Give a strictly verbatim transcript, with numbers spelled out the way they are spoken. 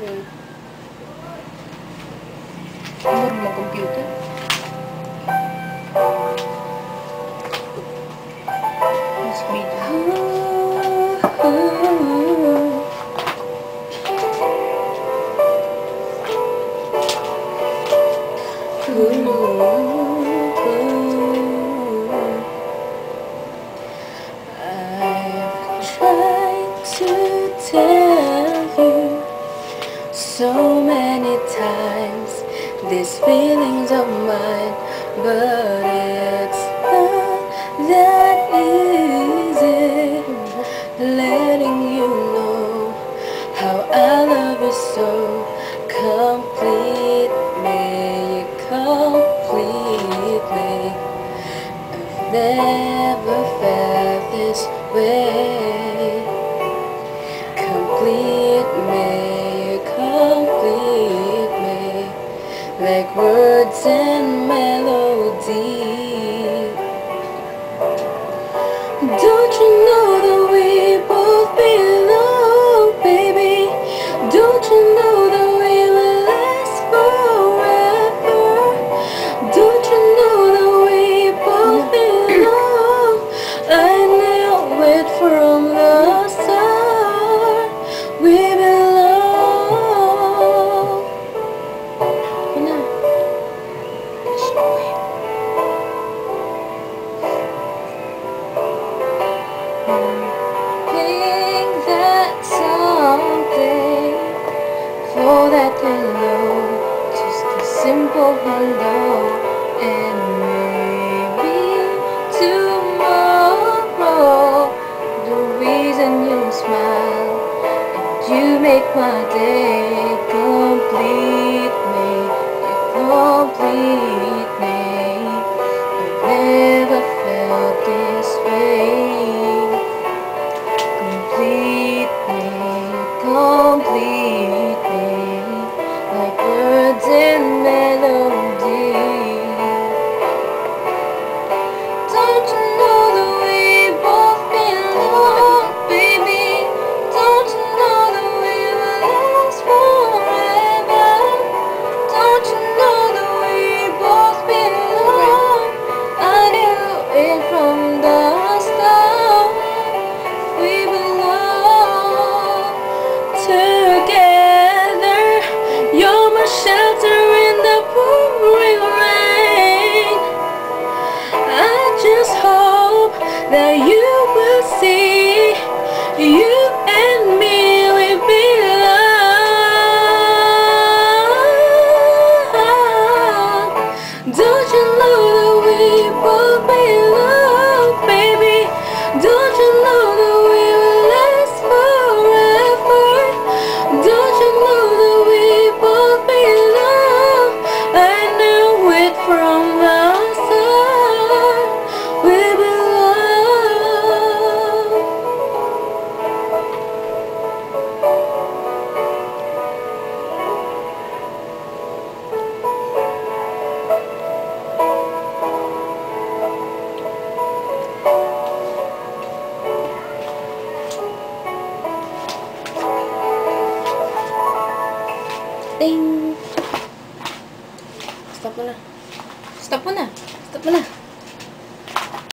Hmm. Ano mo computer? This video. I've tried to tell you so many times these feelings of mine, but it's not that easy letting you know how I love you so completely, completely. I've never felt this way. Complete me, complete me, like words and melody. Don't you know that we both belong, baby? Don't you know that we will last forever? Don't you know that we both belong? I knew it from the start. We belong. Ano? Think that someday, for that hello, just a simple hello, and maybe tomorrow, the reason you smile and you make my day. Complete me, you complete me. I've never felt this way. Complete me, complete me, like words and melody. Don't you know that we both belong, baby? Don't you know that we will last forever? Don't you know that we both belong? I knew it from the start. We belong together. You're my shelter in the pouring rain. I just hope that you will see, you and me, we belong. Don't you know that we both belong, baby? Don't you know that we will last forever? Don't you know that we both belong? I knew it from the start. We belong. Ding! Stop mo na. Stop mo na. Stop mo na.